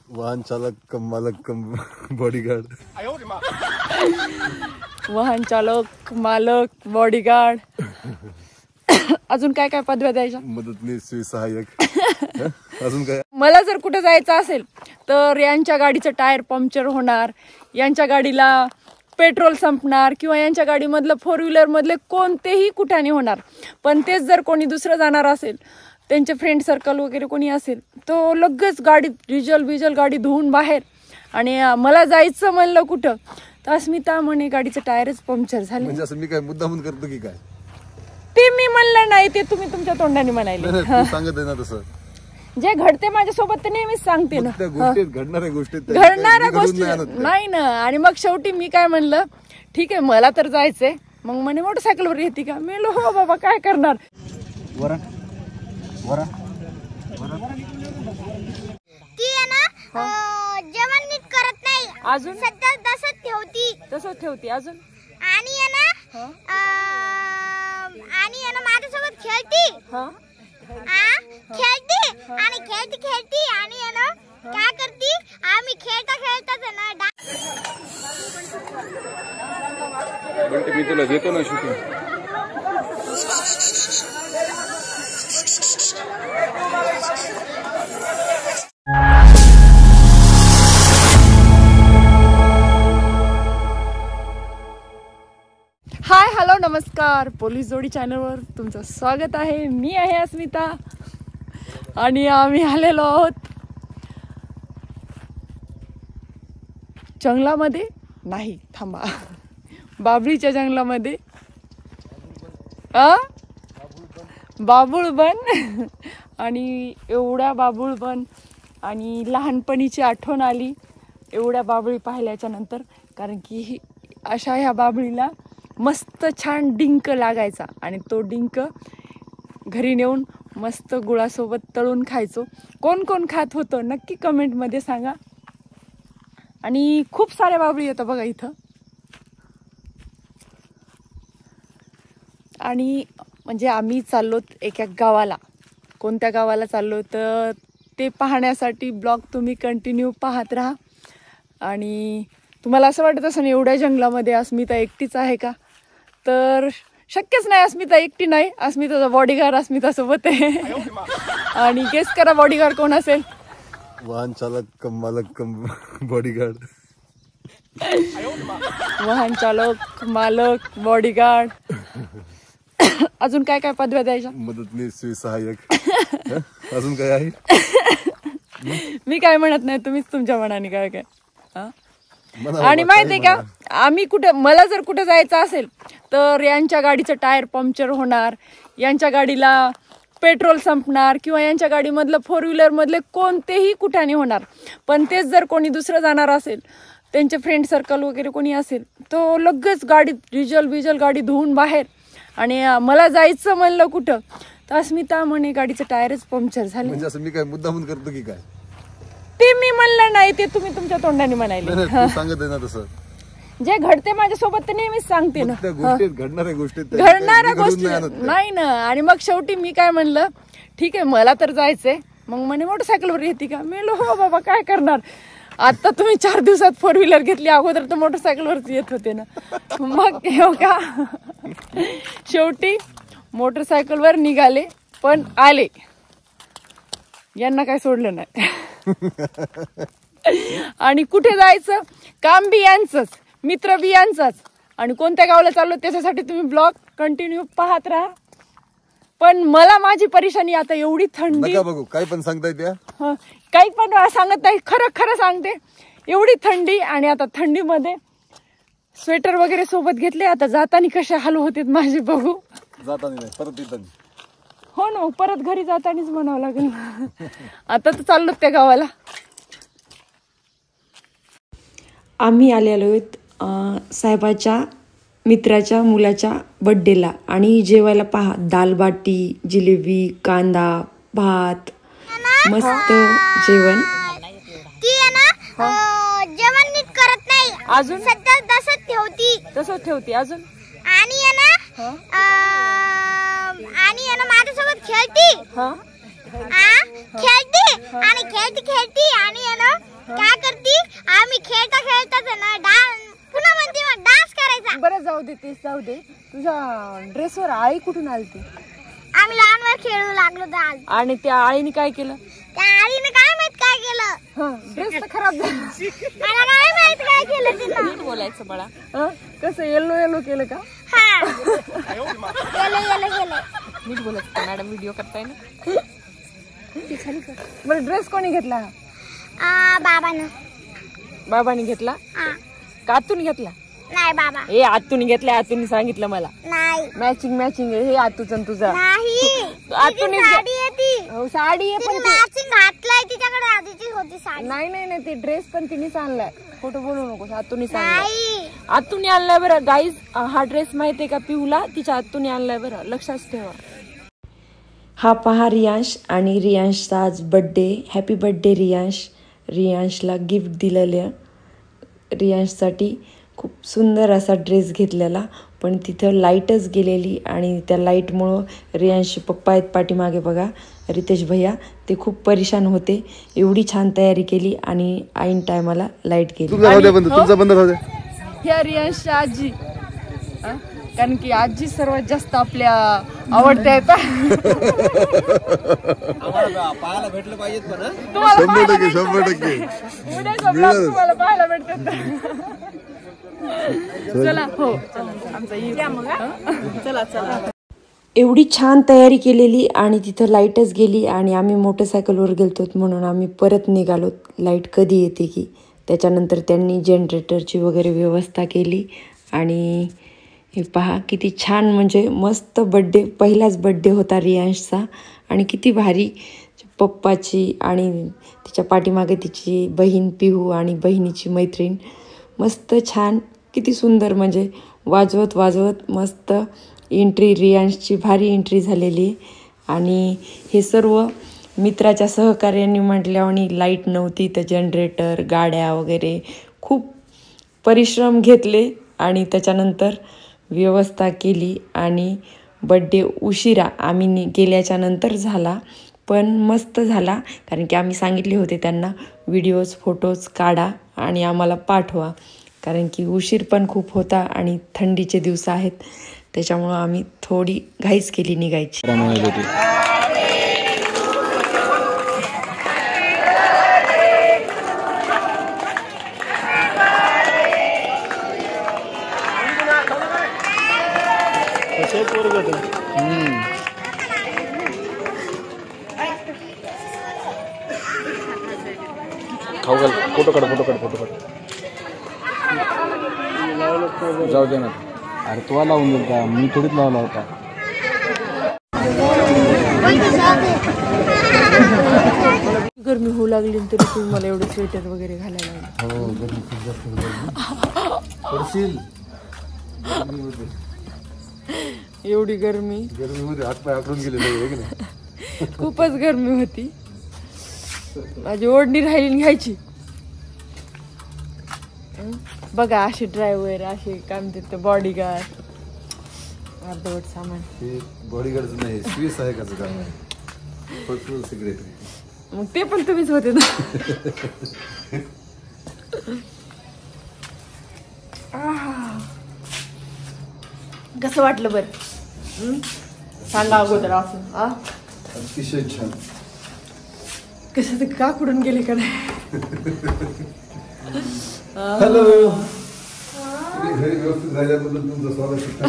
वाहन चालक कम मालक कम बॉडीगार्ड. वाहन चालक मालक बॉडीगार्ड. अजून काय काय पदव्या द्यायच्या? मदतनीस सहाय्यक. अजून काय? मला जर कुठे जायचं असेल तर यांच्या गाडीचं टायर पंक्चर होणार, यांच्या गाडीला पेट्रोल संपणार किंवा यांच्या गाडीमधलं 4 व्हीलर मधले कोणतेही कुठाने होणार. पण तेच जर कोणी दुसरं जाणार असेल, त्यांचे फ्रेंड सर्कल वगैरे कोणी असेल, तो लगेच गाडी डिझेल गाडी धुवून बाहेर. आणि मला जायचं म्हणलं कुठं तर अस्मिता म्हणे गाडीचं टायरच पंक्चर झालं. म्हणजे असं मी काय मुद्दामून करतो की काय? ते मी म्हणलं नाही, ते तुम्ही तुमच्या तोंडाने म्हणाले. सांगत आहे ना तसं. जे घडते माझ्यासोबत ते नेहमीच सांगते ना. घडणाऱ्या गोष्टी नाही ना. आणि मग शेवटी मी काय म्हणलं, ठीक आहे मला तर जायचंय. मग म्हणे मोटरसायकलवर येते का? मी म्हणलं हो बाबा काय करणार. ती आहे ना जेवण नीट करत नाही. अजून सध्या तसंच ठेवती. अजून आणि आहे ना माझ्यासोबत खेळती. खेळती आणि आहे ना काय करती, आम्ही खेळताच आहे ना मी तुला देतो ना शूटिंग. हाय हॅलो नमस्कार, पोलीस जोडी चॅनलवर तुमचं स्वागत आहे. मी आहे अस्मिता आणि आम्ही आलेलो आहोत जंगलामध्ये. नाही थांबा, बाबळीच्या जंगलामध्ये. बाबुळबन. आणि एवढ्या बाबुळबन आणि लहानपणीची आठवण आली एवढ्या बाबळी पाहिल्याच्या नंतर. कारण की अशा ह्या बाबळीला मस्त छान डिंक लागायचा आणि तो डिंक घरी नेऊन मस्त गुळासोबत तळून खायचो. कोण कोण खात होतं नक्की कमेंटमध्ये सांगा. आणि खूप साऱ्या बाबळी येतात बघा इथं. आणि म्हणजे आम्ही चाललो एका गावाला. कोणत्या गावाला चाललो तर ते पाहण्यासाठी ब्लॉग तुम्ही कंटिन्यू पाहत राहा. आणि तुम्हाला असं वाटत असं ना एवढ्या जंगलामध्ये अस्मिता एकटीच आहे का? तर शक्यच नाही. अस्मिता एकटी नाही, अस्मिताचा बॉडीगार्ड अस्मिता सोबत आहे. आणि गेस करा बॉडीगार्ड कोण असेल? वाहन चालक कम मालक कम बॉडीगार्ड. वाहन चालक मालक बॉडीगार्ड. अजून काय काय पदव्या द्यायच्या? मदतनीस सहाय्यक. अजून काय आहे? मी काय म्हणत नाही, तुम्हीच तुमच्या मनाने काय काय. आणि माहितीये का, आम्ही मला जर कुठे जायचं असेल तर यांच्या गाडीचं टायर पंक्चर होणार, यांच्या गाडीला पेट्रोल संपणार किंवा यांच्या गाडीमधलं 4 व्हीलर मधले कोणतेही कुठाने होणार. पण तेच जर कोणी दुसरं जाणार असेल, त्यांचे फ्रेंड सर्कल वगैरे कोणी असेल, तो लगेच गाडी डिझेल गाडी धुवून बाहेर. आणि मला जायचं म्हणलं कुठं तर अस्मिता म्हणे गाडीचं टायरच पंक्चर झालं. म्हणजे असं मी काय मुद्दामून करतो की काय? ते मी म्हणलं नाही, ते तुम्ही तुमच्या तोंडाने म्हणाले. सांगत आहे ना तसं. जे घडते माझ्यासोबत ते नेहमीच सांगते ना. घडणाऱ्या गोष्टी नाही ना. आणि मग शेवटी मी काय म्हणलं, ठीक आहे मला तर जायचंय. मग म्हणे मोटरसायकलवर येते का? मी म्हणलं हो बाबा काय करणार. आता तुम्ही 4 दिवसात 4 व्हीलर घेतली, अगोदर तर मोटरसायकलवरच येत होते ना. मग हो का, शेवटी मोटरसायकलवर निघाले पण आले. यांना काय सोडलं नाही. आणि कुठे जायचं, काम बी यांचंच, मित्र बी यांचाच. आणि कोणत्या गावाला चाललो त्याच्यासाठी तुम्ही ब्लॉग कंटिन्यू पाहत राहा. पण मला माझी परेशानी आता एवढी थंडी. बघू काही पण सांगताय त्या, काही पण सांगत नाही, खरं सांगते. एवढी थंडी आणि आता थंडीमध्ये स्वेटर वगैरे सोबत घेतले. आता जाताना कसे हाल होते माझे बघू. जाताना नाही परत येताना. हो ना, परत घरी जातानीच म्हणावं लागेल. आता तर चाललो त्या गावाला. आम्ही आलेलो आहोत साहेबाच्या मित्राच्या मुलाच्या बड्डेला. आणि जेवायला पहा, दाल बाटी, जिलेबी, कांदा, भात, मस्त जेवण. ती आहे ना जेवण नीट करत नाही. अजून सध्या तसंच ठेवती. अजून आणि आहे ना माझ्यासोबत खेळती. खेळती आणि आहे ना जाऊ दे, तुझ्या ड्रेसवर आळी कुठून आलती? आम्ही लहानवर खेळू लागलो तर आज. आणि त्या आळीने काय केलं? त्या आईने काय माहित काय केलं. ड्रेस तर खराब झाला. मला नाही माहित काय केलं तिनं. नीट बोलायचं बाळा. कसं येलो येलो केलं का? हा गेलं नीट बोलायचं. मॅडम व्हिडिओ करताय ना. बरं ड्रेस कोणी घेतला? बाबाने घेतला का आतून घेतला? नाही बाबा. हे आतून घेतला. आतून सांगितलं मला. नाही मॅचिंग हे आतूच आणि तुझा. नाही आतून साडी आहे ती. हो साडी आहे पण मॅचिंग घातलाय तिच्याकडे आधीची होती साडी. नाही ते ड्रेस पण तिनेच आणलाय. खोटं बोलू नकोस. आतूनच आणलाय. नाही आतून आणलाय बरं गाईज. हा ड्रेस माहितीये का पिऊला? तिच्या आतून आणलाय बरं. लक्षात ठेवा. हा पहा रियांश आणि रियांशचा आज बर्थडे. Happy birthday Riyansh. रियांशला गिफ्ट दिलेलं. रियांशसाठी खूप सुंदर असा ड्रेस घेतलेला, पण तिथं लाईटच गेलेली आणि त्या लाईटमुळं रियांशचे पप्पा आहेत पाठीमागे बघा, रितेश भैया, ते खूप परेशान होते. एवढी छान तयारी केली आणि ऐन टायमाला लाईट गेली. तुमचा बंद राहू द्या. ह्या रियांशच्या आजी, कारण की आजी सर्वात जास्त आपल्या आवडत्या आहेत. पाहायला भेटलं पाहिजेत पण 100% उद्याचा ब्लॉग तुम्हाला पाहायला भेटतात. चला हो चला. एवढी छान तयारी केलेली आणि तिथं लाईटच गेली आणि आम्ही मोटरसायकलवर गेलतो म्हणून आम्ही परत निघालो. लाईट कधी येते की. त्याच्यानंतर त्यांनी जनरेटरची वगैरे व्यवस्था केली आणि हे पहा किती छान, म्हणजे मस्त बड्डे. पहिलाच बड्डे होता रियांशचा आणि किती भारी. पप्पाची आणि तिच्या पाठीमागे तिची बहीण पिहू आणि बहिणीची मैत्रीण. मस्त छान, किती सुंदर, म्हणजे वाजवत मस्त एंट्री रियांशची भारी एंट्री झालेली. आणि हे सर्व मित्राच्या सहकार्याने म्हटल्यावर लाईट नव्हती तर जनरेटर, गाड्या वगैरे खूप परिश्रम घेतले आणि त्याच्यानंतर व्यवस्था केली. आणि बड्डे उशिरा आम्ही गेल्याच्या नंतर झाला, पण मस्त झाला. कारण की आम्ही सांगितले होते त्यांना व्हिडिओज फोटोज काढा आणि आम्हाला पाठवा, कारण की उशीर पण खूप होता आणि थंडीचे दिवस आहेत. त्याच्यामुळं आम्ही थोडी घाईच केली निघायची. फोटो काढ. जाऊ दे ना. अरे तुला लावून देईल का? मी थोडीच लावला होता. गरमी होऊ लागली तरी तुम्ही मला एवढं स्वेटर वगैरे घालायला लागले. हो गरमी खूप जास्त पडशील. एवढी गरमी मध्ये हातपाय आकडून गेले. खूपच गरमी होती. माझी ओढणी राहिली घ्यायची. बघा असे ड्रायव्हर, असे काय म्हणतात ते बॉडीगार्ड, अर्धवट सामान. बॉडीगार्ड नाही, स्विस आहे का पर्सनल सिक्रेट. मग ते पण तुम्हीच होते ना. कसं वाटलं बरं? सांगा अगोदर. असं अतिशय छान. कसं का कुठून गेले का नाही? हॅलो. घरी व्यवस्थित राहिल्याबद्दल तुमचं स्वागत.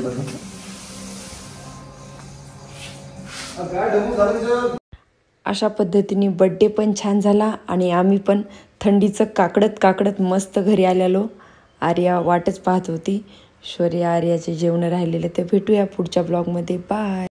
अशा पद्धतीने बड्डे पण छान झाला आणि आम्ही पण थंडीचं काकडत मस्त घरी आलेलो. आर्या वाटच पाहत होती. शौर्य आर्याचे जेवण राहिलेले ते भेटूया पुढच्या ब्लॉगमध्ये. बाय.